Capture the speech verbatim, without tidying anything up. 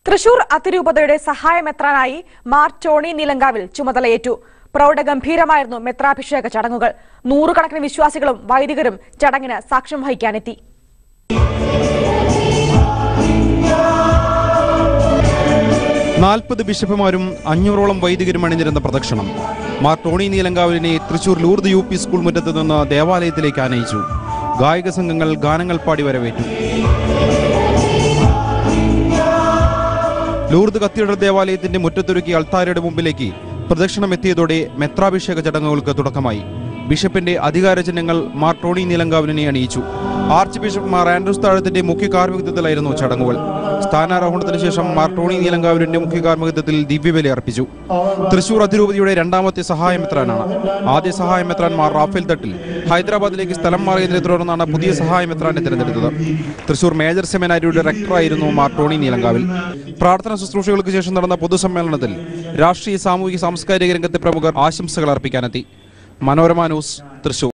Trichur Archdiocese സഹായ മെത്രാനായി Mar Tony Neelankavil ചുമതലയേറ്റു. പ്രൗഢഗംഭീരമായിരുന്നു മെത്രാഭിഷേക ചടങ്ങുകൾ. നൂറുകണക്കിന് വിശ്വാസികളും വൈദികരും ചടങ്ങിന് സാക്ഷ്യം വഹിക്കാനെത്തി. നാൽപ്പത് ബിഷപ്പുമാരും അഞ്ഞൂറോളം വൈദികരും അണിനിരുന്ന പ്രദക്ഷിണം മാർ ടോണി നീലങ്കാവിലിനെ Thrissur Lourdes U P school മുറ്റത്ത് നിന്ന് ദേവാലയത്തിലേക്ക് ആനയിച്ചു. ഗായക സംഘങ്ങൾ ഗാനങ്ങൾ പാടി വരവേറ്റു. ലൂർദ് കത്തീഡ്രൽ ദേവാലയത്തിന്റെ മുറ്റത്തൊരുക്കിയ അൾത്താരയുടെ മുമ്പിലേക്ക് പ്രദക്ഷിണം എത്തിയതോടെ മെത്രാഭിഷേക ചടങ്ങുകൾക്ക് തുടക്കമായി. ബിഷപ്പിന്റെ അധികാര ചിഹ്നങ്ങൾ മാർ ടോണി നീലങ്കാവിലിനെ അണിയിച്ചു. ആർച്ച് ബിഷപ്പ് മാർ ആൻഡ്രൂസ് താഴത്തിന്റെ മുഖ്യ കാർമ്മികത്വത്തിലായിരുന്നു ചടങ്ങുകൾ. സ്ഥാനാരോഹണത്തിന് ശേഷം മാർ ടോണി നീലങ്കാവിലിന്റെ മുഖ്യ കാർമ്മികത്വത്തിൽ ദിവ്യബലി അർപ്പിച്ചു. തൃശൂർ അതിരൂപതയുടെ രണ്ടാമത്തെ സഹായ മെത്രാനാണ്. ആദ്യ സഹായ മെത്രാൻ മാർ റാഫേൽ തട്ടിൽ ഹൈദരാബാദിലേക്ക് സ്ഥലം മാറിയതിനെ തുടർന്നാണ് പുതിയ സഹായ മെത്രാനെ തിരഞ്ഞെടുത്തത്. തൃശൂർ മേജർ സെമിനാരിയുടെ റെക്ടറായിരുന്നു മാർ ടോണി നീലങ്കാവിൽ. പ്രാർത്ഥന ശുശ്രൂഷകൾക്ക് ശേഷം നടന്ന പൊതുസമ്മേളനത്തിൽ രാഷ്ട്രീയ, സാമൂഹിക, സാംസ്കാരിക രംഗത്തെ പ്രമുഖർ ആശംസകൾ അർപ്പിക്കാനെത്തി. മനോരമ ന്യൂസ്, തൃശൂർ.